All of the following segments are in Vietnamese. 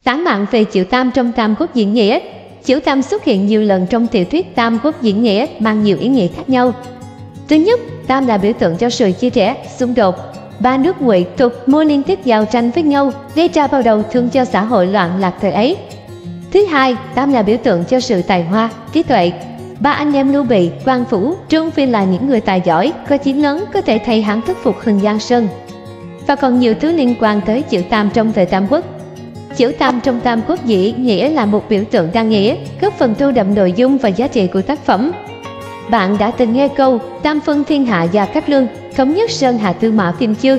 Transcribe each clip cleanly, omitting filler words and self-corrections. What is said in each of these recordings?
Tán mạn về Triệu Tam trong Tam Quốc diễn nghĩa. Triệu Tam xuất hiện nhiều lần trong tiểu thuyết Tam Quốc diễn nghĩa mang nhiều ý nghĩa khác nhau. Thứ nhất, Tam là biểu tượng cho sự chia rẽ, xung đột. Ba nước Ngụy, Thục, Mô liên tiếp giao tranh với nhau, gây ra bao đầu thương cho xã hội loạn lạc thời ấy. Thứ hai, Tam là biểu tượng cho sự tài hoa, trí tuệ. Ba anh em Lưu Bị, Quan Vũ, Trương Phi là những người tài giỏi, có chí lớn, có thể thay hắn thuyết phục Hưng Giang Sơn. Và còn nhiều thứ liên quan tới Triệu Tam trong về Tam Quốc. Triệu Tam trong Tam Quốc diễn nghĩa là một biểu tượng đa nghĩa, góp phần tô đậm nội dung và giá trị của tác phẩm. Bạn đã từng nghe câu Tam phân thiên hạ Gia Cát Lượng, thống nhất Sơn Hà Tư Mã Phim chưa?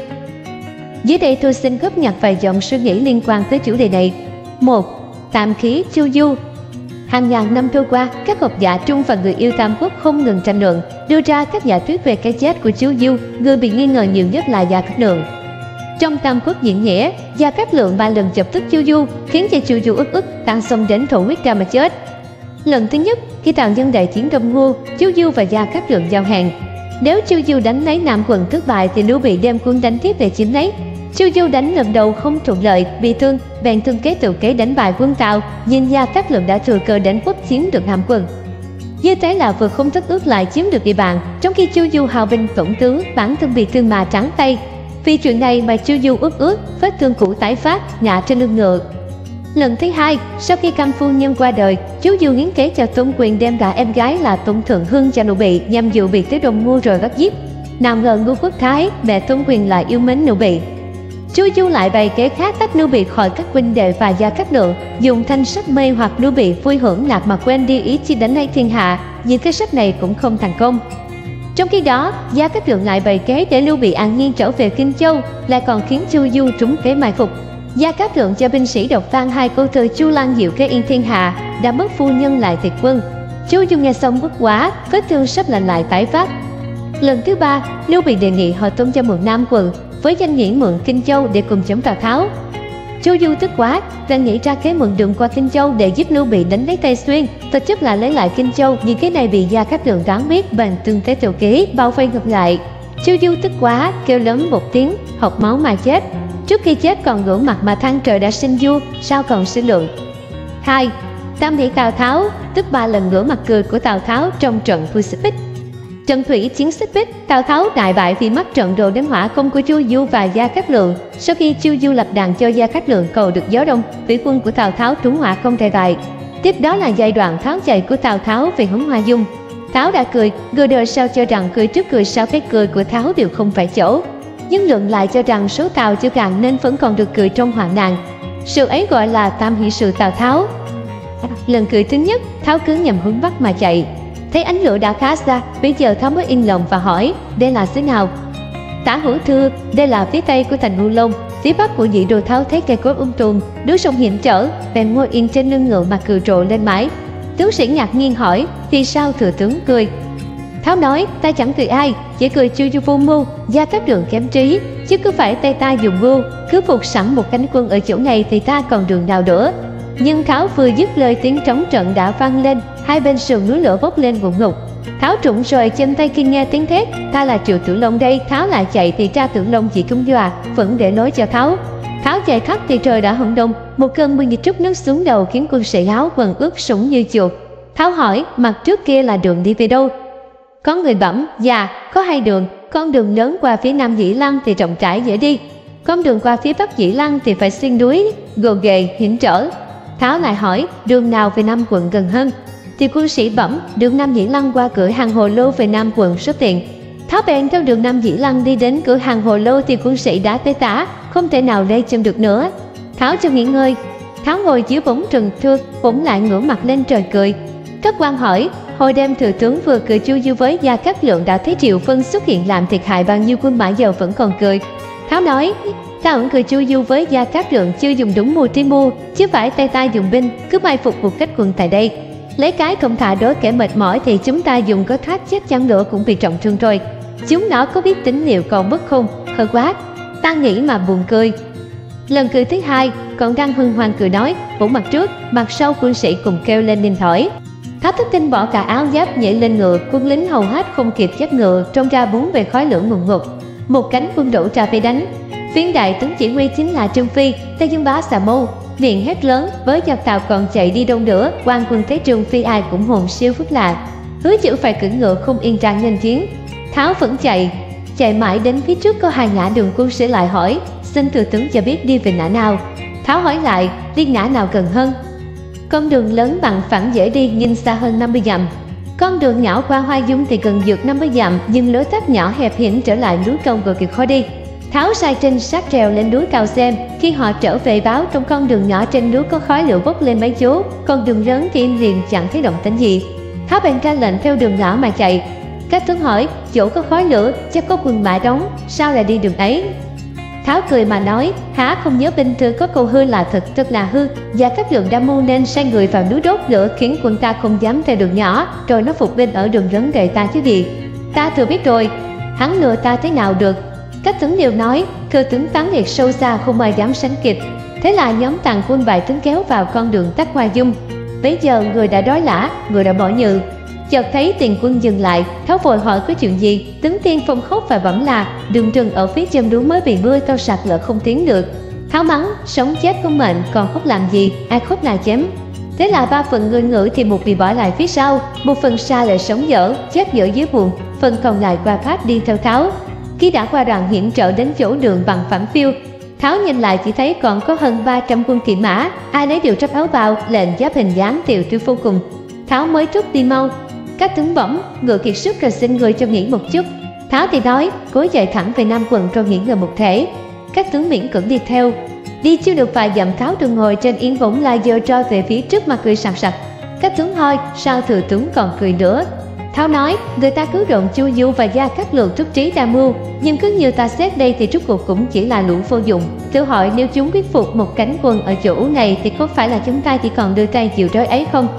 Dưới đây tôi xin góp nhặt vài dòng suy nghĩ liên quan tới chủ đề này. 1. Tam khí Chu Du. Hàng ngàn năm trôi qua, các học giả Trung và người yêu Tam Quốc không ngừng tranh luận, đưa ra các giả thuyết về cái chết của Chu Du. Người bị nghi ngờ nhiều nhất là Gia Cát Lượng. Trong Tam Quốc diễn nghĩa, Gia Cát Lượng 3 lần chọc tức Chu Du, khiến cho Chu Du ức tan xông đến thổ huyết ra mà chết. Lần thứ nhất, khi Tào Nhân đại chiến Đông Ngô, Chu Du và Gia Cát Lượng giao hàng. Nếu Chu Du đánh lấy Nam quận thất bại thì Lưu Bị đem quân đánh tiếp để chiếm lấy. Chu Du đánh lần đầu không thuận lợi, bị thương, bèn thương kế tự kế đánh bại quân Tào, nhưng Gia Cát Lượng đã thừa cơ đánh quốc chiếm được Nam quận. Như thế là vừa không thất ước lại chiếm được địa bàn, trong khi Chu Du hào binh tổn tướng, bản thân bị thương mà trắng tay. Vì chuyện này mà Chu Du ước, vết thương cũ tái phát, ngã trên lưng ngựa. Lần thứ hai, sau khi Cam phu nhân qua đời, Chu Du hiến kế cho Tôn Quyền đem cả em gái là Tôn Thượng Hưng cho Lưu Bị nhằm dụ bị tới Đông Ngô rồi bắt giết. Nào ngờ Ngô Quốc Thái, mẹ Tôn Quyền lại yêu mến Lưu Bị. Chu Du lại bày kế khác tách Lưu Bị khỏi các huynh đệ và Gia Cát Lượng, dùng thanh sách mê hoặc Lưu Bị vui hưởng lạc mà quên đi ý chí đánh lấy thiên hạ, nhưng cái sách này cũng không thành công. Trong khi đó, Gia Cát Lượng lại bày kế để Lưu Bị an nhiên trở về Kinh Châu, lại còn khiến Chu Du trúng kế mai phục. Gia Cát Lượng cho binh sĩ đọc vang hai câu thơ Chu Lăng diệu kế yên thiên hạ, đã mất phu nhân lại thiệt quân. Chu Du nghe xong bức quá, vết thương sắp lành lại tái phát. Lần thứ ba, Lưu Bị đề nghị họ Tôn cho mượn Nam quận với danh nghĩa mượn Kinh Châu để cùng chống Tào Tháo. Chu Du tức quá, bèn nghĩ ra kế mượn đường qua Kinh Châu để giúp Lưu Bị đánh lấy Tây Xuyên, thực chất là lấy lại Kinh Châu, nhưng cái này bị Gia Cát Lượng đoán biết bèn tương tế tiểu kế bao vây ngược lại. Chu Du tức quá, kêu lớn một tiếng, học máu mà chết. Trước khi chết còn ngửa mặt mà than trời đã sinh vua, sao còn suy luận. 2. Tam hỷ Tào Tháo, tức 3 lần ngửa mặt cười của Tào Tháo trong trận vua Xích Bích. Trận thủy chiến Xích Bích, Tào Tháo đại bại vì mắc trận đồ đánh hỏa công của Chu Du và Gia Cát Lượng. Sau khi Chu Du lập đàn cho Gia Cát Lượng cầu được gió đông, thủy quân của Tào Tháo trúng hỏa công đại bại. Tiếp đó là giai đoạn tháo chạy của Tào Tháo về hướng Hoa Dung. Tháo đã cười, người đời sau cho rằng cười trước cười sau cái cười của Tháo đều không phải chỗ. Nhưng luận lại cho rằng số Tào chưa cạn nên vẫn còn được cười trong hoạn nạn. Sự ấy gọi là tam hỷ sự Tào Tháo. Lần cười thứ nhất, Tháo cứ nhằm hướng Bắc mà chạy. Thấy ánh lửa đã khá xa, bây giờ Tháo mới yên lòng và hỏi, đây là thế nào? Tả Hữu thưa, đây là phía tây của thành Ngưu Long, phía bắc của Dị Đồ. Tháo thấy cây cối trùm, núi sông hiểm trở, bèn ngồi yên trên lưng ngựa mà cười rộ lên mái. Tướng sĩ ngạc nhiên hỏi, vì sao thừa tướng cười? Tháo nói, ta chẳng cười ai, chỉ cười Chu Du vô mưu, Gia Cát Lượng kém trí, chứ cứ phải tay ta dùng mưu, cứ phục sẵn một cánh quân ở chỗ này thì ta còn đường nào nữa. Nhưng Tháo vừa dứt lời tiếng trống trận đã vang lên, hai bên sườn núi lửa bốc lên ngùn ngụt. Tháo trụng rồi trên tay kia nghe tiếng thét, ta là Triệu Tử Long đây. Tháo lại chạy thì tra Tử Long chỉ cũng dọa, vẫn để lối cho Tháo. Tháo chạy khắp thì trời đã hừng đông, một cơn mưa như trút nước xuống đầu khiến quân sĩ áo quần ướt sũng như chuột. Tháo hỏi, mặt trước kia là đường đi về đâu? Có người bẩm, dạ, có 2 đường, con đường lớn qua phía Nam Dĩ Lăng thì rộng rãi dễ đi, con đường qua phía Bắc Dĩ Lăng thì phải xuyên núi, gồ ghề, hiểm trở. Tháo lại hỏi, đường nào về Nam quận gần hơn? Thì quân sĩ bẩm, đường Nam Dĩ Lăng qua cửa hàng Hồ Lô về Nam quận số tiền. Tháo bèn theo đường Nam Dĩ Lăng đi đến cửa hàng Hồ Lô thì quân sĩ đã tê tả, không thể nào lê chân được nữa. Tháo cho nghỉ ngơi. Tháo ngồi dưới bóng rừng thưa, bỗng lại ngửa mặt lên trời cười. Các quan hỏi, hồi đêm thừa tướng vừa cười Chu Du với Gia Cát Lượng đã thấy Triệu Vân xuất hiện làm thiệt hại bao nhiêu quân mã giờ vẫn còn cười. Tháo nói, ta ẩn cười Chu Du với Gia Cát Lượng chưa dùng đúng mưu trí mưu, chứ phải tay ta dùng binh, cứ mai phục một cách quân tại đây. Lấy cái không thả đối kẻ mệt mỏi thì chúng ta dùng có thoát chết chăng nữa cũng bị trọng thương rồi. Chúng nó có biết tính liệu còn mất không? Hơi quá, ta nghĩ mà buồn cười. Lần cười thứ hai, còn đang hân hoan cười nói, vỗ mặt trước, mặt sau quân sĩ cùng kêu lên ninh thổi. Tháo thất kinh bỏ cả áo giáp nhảy lên ngựa, quân lính hầu hết không kịp dắt ngựa, trông ra bốn bề khói lửa ngùn ngụt. Một cánh quân đổ ra vây đánh. Viên đại tướng chỉ huy chính là Trương Phi, Tây Dương Bá Xà Mâu. miệng hét lớn với giặc Tào còn chạy đi đâu nữa. Quan quân thấy Trương Phi ai cũng hồn siêu phức lạc, hứa chữ phải cưỡi ngựa không yên trang nghênh chiến. Tháo vẫn chạy mãi đến phía trước có hai ngã đường quân sĩ lại hỏi: xin thừa tướng cho biết đi về ngã nào? Tháo hỏi lại: đi ngã nào gần hơn? Con đường lớn bằng phẳng dễ đi nhưng xa hơn 50 dặm. Con đường nhỏ qua Hoa Dung thì gần vượt 50 dặm, nhưng lối tắt nhỏ hẹp hiểm trở lại núi Công cực kỳ khó đi. Tháo sai trinh sát trèo lên núi cao xem. Khi họ trở về báo trong con đường nhỏ trên núi có khói lửa bốc lên mấy chỗ, con đường lớn thì im liền chẳng thấy động tĩnh gì. Tháo bèn ra lệnh theo đường nhỏ mà chạy. Các tướng hỏi: chỗ có khói lửa chắc có quân mã đóng, sao lại đi đường ấy? Tháo cười mà nói: há không nhớ binh thư có câu hư là thật, thật là hư. Gia Cát Lượng đã mưu nên sai người vào núi đốt lửa, khiến quân ta không dám theo đường nhỏ, rồi nó phục binh ở đường lớn gậy ta chứ gì. Ta thừa biết rồi, hắn lừa ta thế nào được? Các tướng đều nói: cơ tướng tán liệt sâu xa, không ai dám sánh kịp. Thế là nhóm tàn quân bại tướng kéo vào con đường tắt Hoa Dung. Bấy giờ người đã đói lả, người đã bỏ nhừ. Chợt thấy tiền quân dừng lại, Tháo vội hỏi có chuyện gì. Tướng tiên phong khóc và bẩm là đường rừng ở phía chân núi mới bị mưa to sạt lở không tiến được. Tháo mắng: sống chết không mệnh, còn khóc làm gì, ai khóc là chém. Thế là 3 phần người ngự thì một bị bỏ lại phía sau, một phần xa lại sống dở, chết dở dưới buồn, phần còn lại qua phát đi theo Tháo. Khi đã qua đoạn hiểm trở đến chỗ đường bằng phẳng phiêu, Tháo nhìn lại chỉ thấy còn có hơn 300 quân kỵ mã, ai nấy đều trắp áo vào, lệnh giáp hình dáng tiều tụy vô cùng. Tháo mới rút đi mau. Các tướng bẩm: ngựa kiệt sức rồi, xin người cho nghỉ một chút. Tháo thì nói: cố chạy thẳng về Nam Quận rồi nghỉ ngơi một thể. Các tướng miễn cưỡng đi theo. Đi chưa được vài dặm, Tháo đường ngồi trên yên bỗng lại giơ roi về phía trước mà cười sặc sặc. Các tướng hỏi: sao thừa tướng còn cười nữa? Tháo nói: người ta cứ đồn Chu Du và Gia Cát Lượng trúc trí đa mưu, nhưng cứ như ta xét đây thì rốt cuộc cũng chỉ là lũ vô dụng. Thử hỏi nếu chúng quyết phục một cánh quân ở chỗ này thì có phải là chúng ta chỉ còn đưa tay chịu trói ấy không?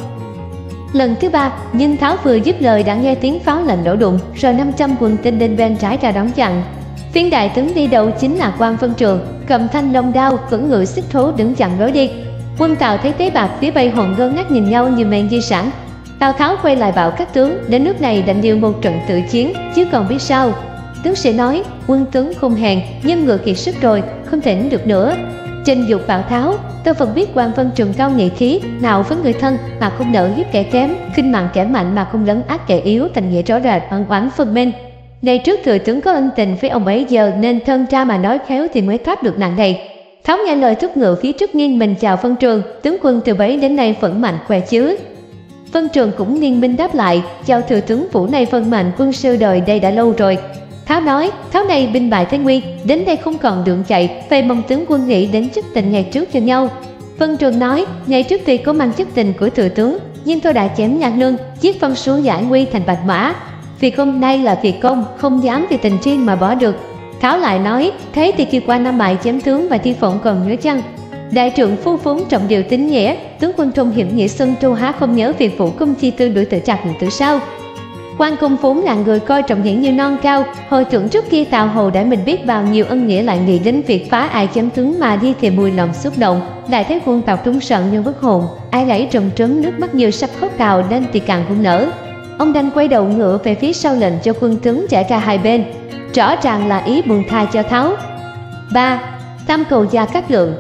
Lần thứ 3, nhưng Tháo vừa dứt lời đã nghe tiếng pháo lệnh nổ đùng, rồi 500 quân tinh đinh bên trái ra đón chặn. Viên đại tướng đi đầu chính là Quan Vân Trường, cầm thanh long đao, cưỡi ngựa xích thố đứng chặn lối đi. Quân Tào thấy thế bạc phía Bay hồn ngơ ngác nhìn nhau như mèn di sản. Tào Tháo quay lại bảo các tướng: đến nước này đành điều một trận tự chiến, chứ còn biết sao. Tướng sĩ nói: quân tướng không hèn, nhưng ngựa kiệt sức rồi, không thể được nữa. Trình Dục bảo Tháo: tôi phần biết Quan Vân Trường cao nghị khí, nào với người thân mà không nỡ hiếp kẻ kém, khinh mạn kẻ mạnh mà không lấn át kẻ yếu, thành nghĩa rõ rệt, ân oán phân minh. Ngày trước thừa tướng có ân tình với ông ấy, giờ nên thân ra mà nói khéo thì mới thoát được nạn này. Tháo nghe lời thúc ngựa phía trước nghiêng mình chào Vân Trường: tướng quân từ bấy đến nay vẫn mạnh khỏe chứ? Vân Trường cũng nghiêng minh đáp lại: chào thừa tướng, phủ này vân mệnh quân sư đời đây đã lâu rồi. Tháo nói: Tháo này binh bại thế nguy, đến đây không còn đường chạy, về mong tướng quân nghĩ đến chức tình ngày trước cho nhau. Vân Trường nói: ngày trước tuy có mang chức tình của thừa tướng, nhưng tôi đã chém Nhan Nương, giết Vân xuống giải nguy thành Bạch Mã. Việc hôm nay là việc công, không dám vì tình riêng mà bỏ được. Tháo lại nói: thế thì kia qua năm mại chém tướng và Thi Phụng còn nhớ chăng? Đại trượng phu vốn trọng điều tín nghĩa, tướng quân trong hiểm nghĩa xuân tru há không nhớ việc phụ công chi tư đuổi tự trạc tự sao? Quan Công vốn là người coi trọng hiển như non cao, hồi tưởng trước kia Tào Hầu đã mình biết bao nhiêu ân nghĩa, lại nghĩ đến việc phá ai chém tướng mà đi thì mùi lòng xúc động, lại thấy quân Tào trung sợ như vất hồn, ai lấy trầm trớm nước mắt như sắp khóc cào nên thì càng không nỡ. Ông đành quay đầu ngựa về phía sau, lệnh cho quân tướng chạy ra hai bên, rõ ràng là ý buông tha cho Tháo. 3. Tam cầu Gia Cát Lượng.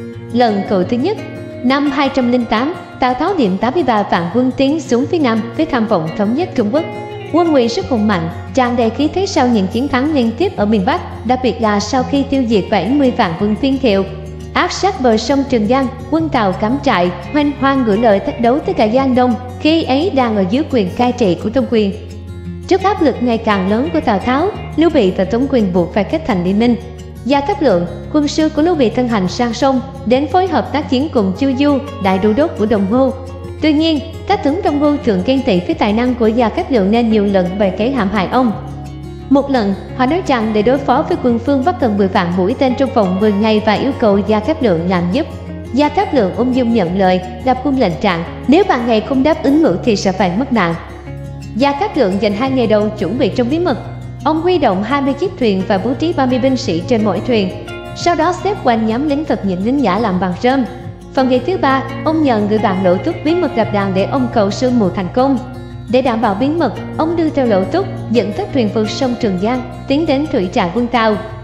Lần cầu thứ nhất, năm 208, Tào Tháo điểm 83 vạn quân tiến xuống phía Nam với tham vọng thống nhất Trung Quốc. Quân Ngụy sức hùng mạnh, tràn đầy khí thế sau những chiến thắng liên tiếp ở miền Bắc, đặc biệt là sau khi tiêu diệt 70 vạn quân Phiên Thiệu, áp sát bờ sông Trường Giang. Quân Tào cắm trại, hoành hoang gửi lời thách đấu tới cả Giang Đông, khi ấy đang ở dưới quyền cai trị của Tống Quyền. Trước áp lực ngày càng lớn của Tào Tháo, Lưu Bị và Tống Quyền buộc phải kết thành liên minh. Gia Cát Lượng, quân sư của Lưu Bị thân hành sang sông, đến phối hợp tác chiến cùng Chu Du, đại đô đốc của Đồng Ngô. Tuy nhiên, các tướng Đông Ngô thường ghen tị với tài năng của Gia Cát Lượng nên nhiều lần bày kế hãm hại ông. Một lần, họ nói rằng để đối phó với quân Phương Bắc cần 10 vạn mũi tên trong vòng 10 ngày và yêu cầu Gia Cát Lượng làm giúp. Gia Cát Lượng ung dung nhận lời, lập quân lệnh trạng: nếu ban ngày không đáp ứng ngữ thì sẽ phải mất nạn. Gia Cát Lượng dành 2 ngày đầu chuẩn bị trong bí mật. Ông huy động 20 chiếc thuyền và bố trí 30 binh sĩ trên mỗi thuyền. Sau đó xếp quanh nhóm lính thật nhịn lính giả làm bằng rơm. Phần ngày thứ 3, ông nhờ người bạn Lỗ Túc bí mật gặp đàn để ông cầu sương mù thành công. Để đảm bảo bí mật, ông đưa theo Lỗ Túc dẫn các thuyền vượt sông Trường Giang tiến đến thủy trại quân Tào.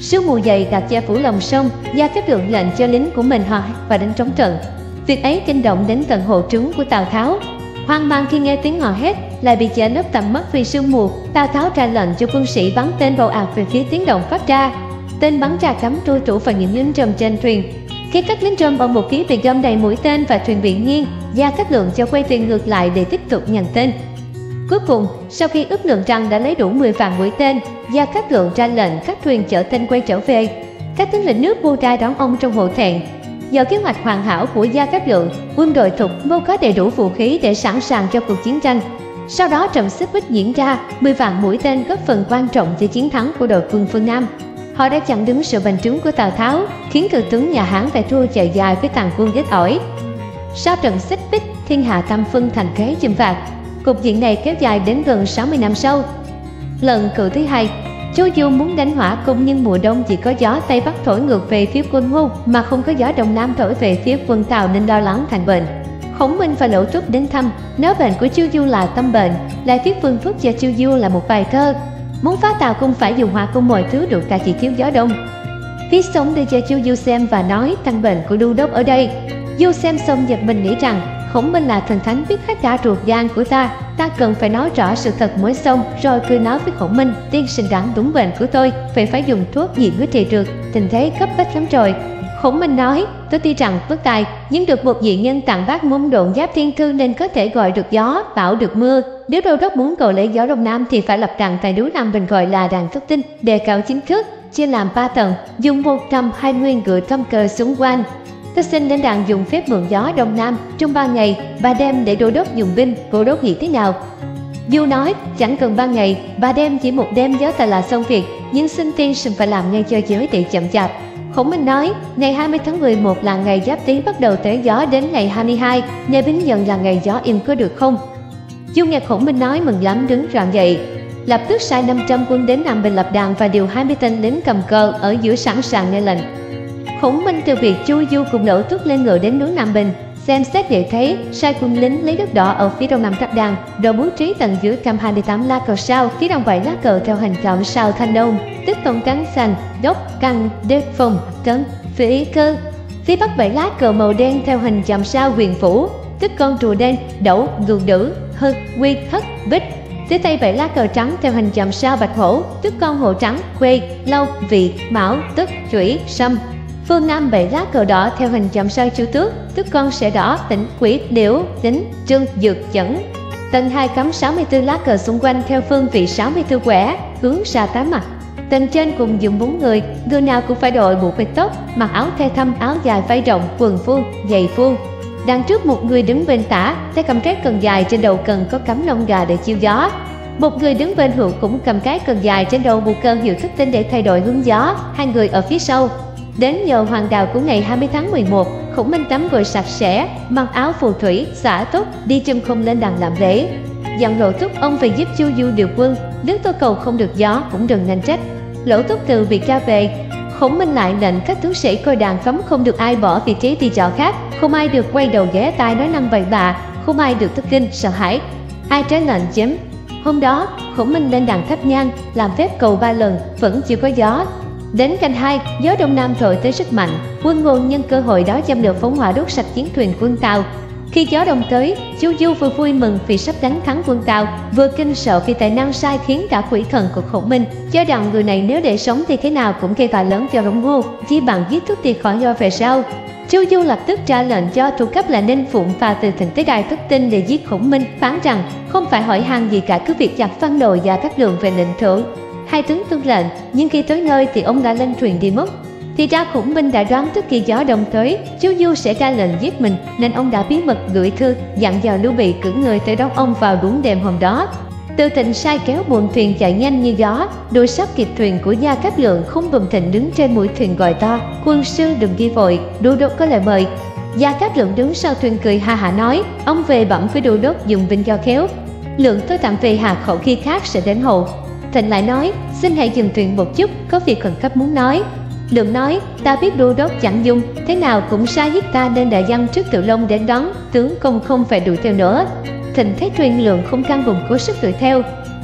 Sương mù dày đặc che phủ lòng sông, Gia Cát Lượng lệnh cho lính của mình hòa và đánh trống trận. Việc ấy kinh động đến tận hộ trướng của Tào Tháo. Hoang mang khi nghe tiếng hò hét, lại bị che lấp tầm mắt vì sương mù, Tào Tháo ra lệnh cho quân sĩ bắn tên ồ ạt về phía tiếng động phát ra. Tên bắn ra cắm trôi trụ vào những lính trồm trên thuyền. Khi các lính trồm bằng một ký bị găm đầy mũi tên và thuyền bị nghiêng, Gia Cát Lượng cho quay thuyền ngược lại để tiếp tục nhận tên. Cuối cùng, sau khi ước lượng rằng đã lấy đủ 10 vạn mũi tên, Gia Cát Lượng ra lệnh các thuyền chở tên quay trở về. Các tướng lĩnh nước vua ra đón ông trong hộ thẹn. Nhờ kế hoạch hoàn hảo của Gia Cát Lượng, quân đội Thục Mâu có đầy đủ vũ khí để sẵn sàng cho cuộc chiến tranh. Sau đó trận xích bích diễn ra, 10 vạn mũi tên góp phần quan trọng cho chiến thắng của đội quân phương Nam. Họ đã chặn đứng sự bành trướng của Tào Tháo, khiến cự tướng nhà Hán phải thua chạy dài với tàn quân ít ỏi. Sau trận xích bích, thiên hạ tam phân thành thế chinh phạt. Cục diện này kéo dài đến gần 60 năm sau. Lần cử thứ hai, Chu Du muốn đánh Hỏa Cung nhưng mùa đông chỉ có gió Tây Bắc thổi ngược về phía quân Ngô mà không có gió Đông Nam thổi về phía quân Tào nên lo lắng thành bệnh. Khổng Minh và Lỗ Túc đến thăm, nói bệnh của Chu Du là tâm bệnh, lại viết phương thuốc cho Chu Du là một bài thơ. Muốn phá Tào Cung phải dùng Hỏa Cung mọi thứ được cả chỉ thiếu gió đông. Viết xong đưa cho Chu Du xem và nói căn bệnh của đô đốc ở đây. Du xem xong giật mình nghĩ rằng Khổng Minh là thần thánh biết hết cả ruột gan của ta cần phải nói rõ sự thật mới xong, rồi cười nói với Khổng Minh, tiên sinh đoán đúng bệnh của tôi, vậy phải dùng thuốc gì mới trị được, tình thế cấp bách lắm rồi. Khổng Minh nói, tôi tuy rằng bất tài, nhưng được một vị nhân tặng bát môn độn giáp thiên thư nên có thể gọi được gió, bão được mưa. Nếu đô đốc muốn cầu lấy gió đông nam thì phải lập đàn tại núi Nam Bình gọi là đàn thất tinh, đề cao chính thức, chia làm 3 tầng, dùng 120 ngựa trăm cờ xung quanh. Tôi xin lên đàn dùng phép mượn gió đông nam trong 3 ngày, 3 đêm để đô đốc dùng binh, đô đốc nghĩ thế nào? Du nói, chẳng cần 3 ngày, 3 đêm chỉ một đêm gió ta là xong việc, nhưng xin tiên sinh phải làm ngay cho giới để chậm chạp. Khổng Minh nói, ngày 20 tháng 11 là ngày Giáp Tý bắt đầu tới gió đến ngày 22, ngày Bính Dần là ngày gió im có được không? Du nghe Khổng Minh nói mừng lắm đứng rạng dậy, lập tức sai 500 quân đến Nam Bình lập đàn và điều 20 tên lính cầm cờ ở giữa sẵn sàng nghe lệnh. Khổng Minh từ việc Chu Du cùng Lỗ Túc lên ngựa đến núi Nam Bình, xem xét để thấy, sai quân lính lấy đất đỏ ở phía đông nam tháp đàn, rồi bố trí tầng dưới cầm 28 lá cờ sao, phía đông 7 lá cờ theo hình chọn sao thanh đông, tức tông trắng xanh, đốc, căn, đê, phong, trấn, phía ý cơ. Phía bắc 7 lá cờ màu đen theo hình chạm sao huyền phủ, tức con rùa đen, đẩu, ngưu nữ, hư, quy, thất, bích. Phía tây 7 lá cờ trắng theo hình chạm sao bạch hổ, tức con hổ trắng, khuê, lâu, vị, mão, tức, chủy, sâm. Phương Nam 7 lá cờ đỏ theo hình chạm sao Chu Tước, tức con sẻ đỏ, tĩnh, quỷ, liễu, tính, trương, dược, chẩn. Tầng 2 cắm 64 lá cờ xung quanh theo phương vị 64 quẻ, hướng ra 8 mặt. Tầng trên cùng dùng 4 người nào cũng phải đội buộc bịt tóc, mặc áo thê thâm, áo dài vai rộng, quần phuông, giày phuông. Đằng trước một người đứng bên tả, tay cầm trái cần dài trên đầu cần có cắm lông gà để chiêu gió. Một người đứng bên hữu cũng cầm cái cần dài trên đầu buộc cờ hiệu thức tinh để thay đổi hướng gió, 2 người ở phía sau. Đến giờ hoàng đạo của ngày 20 tháng 11, Khổng Minh tắm gội sạch sẽ, mặc áo phù thủy, xả túc, đi châm không lên đàn làm lễ. Dặn Lỗ Túc ông về giúp Chu Du điều quân, nếu tôi cầu không được gió cũng đừng nên trách. Lỗ Túc từ việc ra về, Khổng Minh lại lệnh các tướng sĩ coi đàn cấm không được ai bỏ vị trí đi trọ khác, không ai được quay đầu ghé tai nói năng bậy bạ, không ai được thất kinh sợ hãi. Ai trái lệnh chém. Hôm đó, Khổng Minh lên đàn thắp nhang, làm phép cầu 3 lần, vẫn chưa có gió. Đến canh 2, gió đông nam thổi tới rất mạnh, quân Ngô nhân cơ hội đó châm lửa phóng hỏa đốt sạch chiến thuyền quân Tào. Khi gió đông tới, Chu Du vừa vui mừng vì sắp đánh thắng quân Tào, vừa kinh sợ vì tài năng sai khiến cả quỷ thần của Khổng Minh, cho rằng người này nếu để sống thì thế nào cũng gây họa lớn cho Đông Ngô, chỉ bằng giết thuốc thì khỏi do về sau. Chu Du lập tức ra lệnh cho thuộc cấp là Ninh Phụng và từ Thịnh tới Đài Thất Tinh để giết Khổng Minh, phán rằng không phải hỏi han gì cả, cứ việc giặc Văn Đồ và Cát Lượng về lệnh thưởng. Hai tướng tuân lệnh, nhưng khi tới nơi thì ông đã lên thuyền đi mất. Thì ra Khổng Minh đã đoán trước khi gió đông tới, Chu Du sẽ ra lệnh giết mình, nên ông đã bí mật gửi thư dặn dò Lưu Bị cử người tới đón ông vào đúng đêm hôm đó. Từ Thịnh sai kéo buồm thuyền chạy nhanh như gió, đuổi sắp kịp thuyền của Gia Cát Lượng. Khung Bùm Thịnh đứng trên mũi thuyền gọi to, quân sư đừng ghi vội, đô đốc có lời mời. Gia Cát Lượng đứng sau thuyền cười ha hả nói, ông về bẩm với đô đốc dùng binh cho khéo. Lượng tôi tạm về Hà Khẩu, khi khác sẽ đến hậu. Thịnh lại nói, xin hãy dừng thuyền một chút, có việc khẩn cấp muốn nói. Lượng nói, ta biết đô đốc chẳng dung, thế nào cũng sai giết ta nên đã dăng trước Tự Long đến đón, tướng công không phải đuổi theo nữa. Thịnh thấy thuyền Lượng không căng vùng cố sức đuổi theo.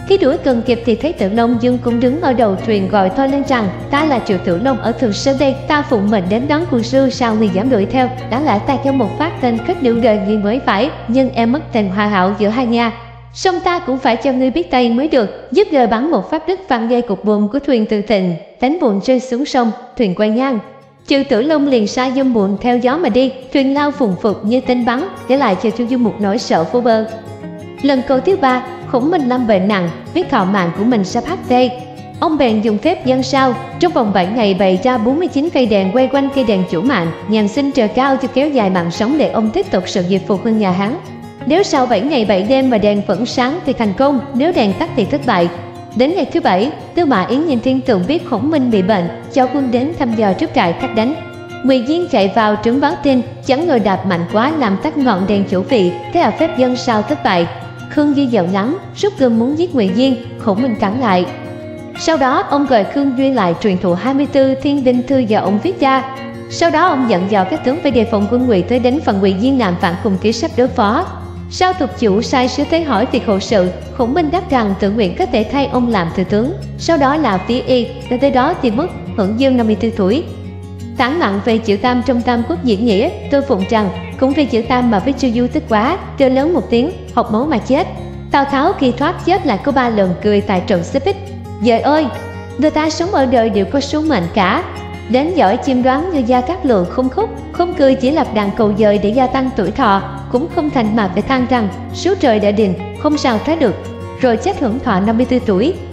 Khi đuổi cần kịp thì thấy Tử Long Dương cũng đứng ở đầu thuyền gọi to lên rằng: ta là Triệu Tử Long ở Thường Sơn đây, ta phụng mệnh đến đón quân sư, sao người dám đuổi theo? Đáng lẽ ta cho một phát tên kết liễu đời ngươi mới phải, nhưng em mất tình hòa hảo giữa hai nhà, song ta cũng phải cho ngươi biết tay mới được. Giúp lời bắn một phát đứt văng dây cục buồm của thuyền Từ Thịnh, đánh buồm rơi xuống sông, thuyền quay ngang. Triệu Tử Long liền sai dâm buồm theo gió mà đi, thuyền lao phùng phục như tên bắn, để lại cho Chu Du một nỗi sợ vô bờ. Lần cầu thứ ba, Khổng Minh lâm bệnh nặng, biết thọ mạng của mình sắp hết đây. Ông bèn dùng phép dân sao, trong vòng 7 ngày bày ra 49 cây đèn quay quanh cây đèn chủ mạng, nhằm xin trời cao cho kéo dài mạng sống để ông tiếp tục sự nghiệp phục hưng nhà Hán. Nếu sau 7 ngày 7 đêm mà đèn vẫn sáng thì thành công, nếu đèn tắt thì thất bại. Đến ngày thứ 7, Tư Mã Yến nhìn thiên tượng biết Khổng Minh bị bệnh, cho quân đến thăm dò trước trại cách đánh. Ngụy Diên chạy vào trướng báo tin, chẳng ngờ đạp mạnh quá làm tắt ngọn đèn chủ vị, thế là phép dân sao thất bại. Khương Duy giận lắm, rút gươm muốn giết Ngụy Diên, Khổng Minh cản lại. Sau đó ông gọi Khương Duy lại truyền thụ 24 thiên đinh thư do ông viết ra. Sau đó ông dặn dò các tướng phải đề phòng quân Ngụy tới đánh phần Ngụy Diên làm phản cùng kế sắp đối phó. Sau thuộc chủ sai sứ tới hỏi việc hậu sự, Khổng Minh đáp rằng tự nguyện có thể thay ông làm thừa tướng. Sau đó là phía y, đến tới đó thì mất, hưởng dương 54 tuổi. Tản mạn về Triệu Tam trong Tam Quốc diễn nghĩa, tôi phụng rằng cũng vì Triệu Tam mà với Chu Du tức quá, kêu lớn một tiếng, học máu mà chết. Tào Tháo khi thoát chết lại có 3 lần cười tại trận xếp ích. Dời ơi, người ta sống ở đời đều có số mệnh cả. Đến giỏi chiêm đoán như Gia Cát Lượng không khúc, không cười chỉ lập đàn cầu dời để gia tăng tuổi thọ, cũng không thành mà phải than rằng số trời đã định, không sao trái được. Rồi chết hưởng thọ 54 tuổi.